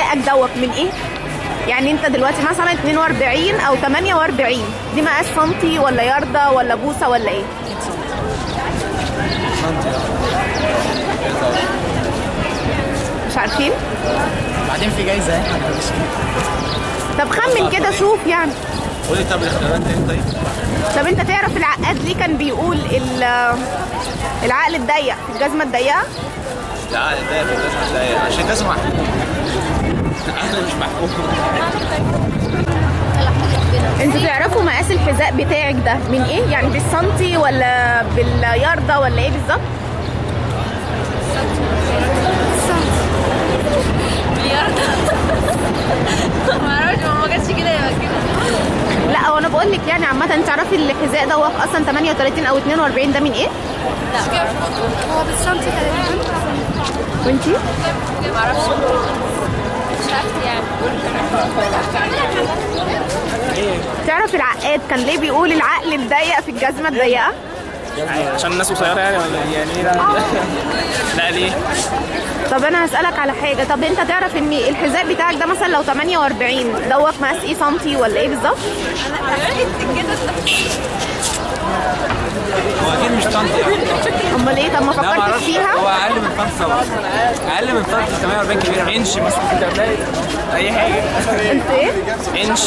حذائك دوت من ايه؟ يعني انت دلوقتي مثلا 42 او 48 دي مقاس سنتي ولا ياردة ولا بوصة ولا ايه؟ مش عارفين؟ بعدين في جايزة اهي. طب خمن كده شوف يعني. قولي طب الاختيارات تاني طيب. طب انت تعرف العقاد ليه كان بيقول العقل الضيق في الجزمة الضيقة؟ العقل الضيق في الجزمة الضيقة عشان الجزمة محكومة. العقل مش محكوم. انتوا تعرفوا مقاس الحذاء بتاعك ده من ايه؟ يعني بالسنتي ولا بالياردة ولا ايه بالظبط؟ بالياردة. معرفش ما جاتش كده يبقى كده. لا وانا بقول لك يعني عامة تعرفي الحذاء ده هو اصلا 38 او 42 ده من ايه؟ لا هو بالسنتي تقريبا. وانتي؟ معرفش. مش عارفة يعني. تعرف العقاد كان ليه بيقول العقل الضيق في الجزمة الضيقة؟ عشان الناس قصيرة يعني ولا يعني ايه؟ لا ليه؟ طب انا هسألك على حاجة، طب انت تعرف ان الحذاء بتاعك ده مثلا لو 48 دوت مقاس ايه سنتي ولا ايه بالظبط؟ هو اكيد مش سنتي. امال ايه؟ طب ما فكرتش فيها؟ هو اقل من سنتي طبعا. اقل من سنتي 48 كبير. انش مثلا اي حاجة. انت ايه؟ انش.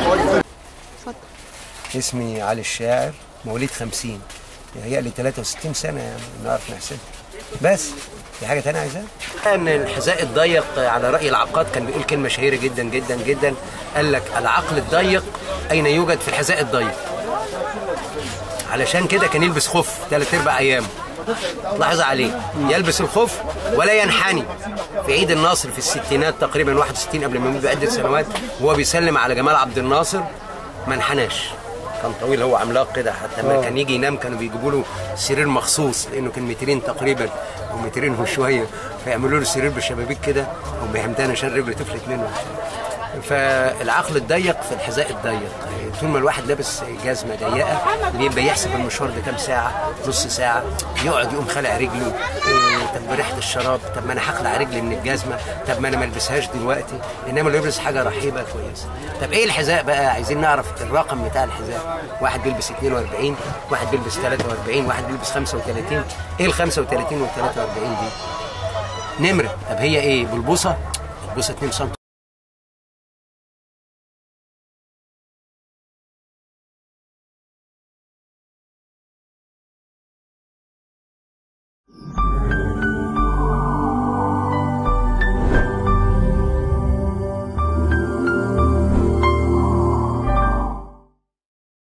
اسمي علي الشاعر، مواليد 50. هي لي 63 سنة يعني نعرف نحسبها. بس في حاجة تانية عايزاها؟ ان الحذاء الضيق على رأي العقاد كان بيقول كلمة شهيرة جدا جدا جدا، قال لك العقل الضيق أين يوجد؟ في الحذاء الضيق. علشان كده كان يلبس خف 3/4 أيام. لاحظ عليه يلبس الخف ولا ينحني. في عيد الناصر في الستينات تقريبا 61 قبل ما يموت بعدة سنوات وهو بيسلم على جمال عبد الناصر ما انحناش. كان طويل، هو عملاق كده، حتى لما كان يجي ينام كانوا بيجيبوا له سرير مخصوص لانه كان مترين تقريبا او مترين وشويه، فيعملوا له سرير بالشبابيك كده او بهمدان عشان رجله تفلت منه. فالعقل الضيق في الحذاء الضيق، طول ما الواحد لابس جزمه ضيقه بيبقى يحسب المشوار ده كام ساعه، نص ساعه، يقعد يقوم خلع رجله. طب ريحه الشراب، طب ما انا هخلع رجلي من الجزمه، طب ما انا ما البسهاش دلوقتي. انما لو يلبس حاجه رحيبه كويسه. طب ايه الحذاء بقى؟ عايزين نعرف الرقم بتاع الحذاء. واحد بيلبس 42، واحد بيلبس 43، واحد بيلبس 35. ايه ال 35 وال 43 دي؟ نمره. طب هي ايه؟ بالبوصه؟ البوصه 2 سم.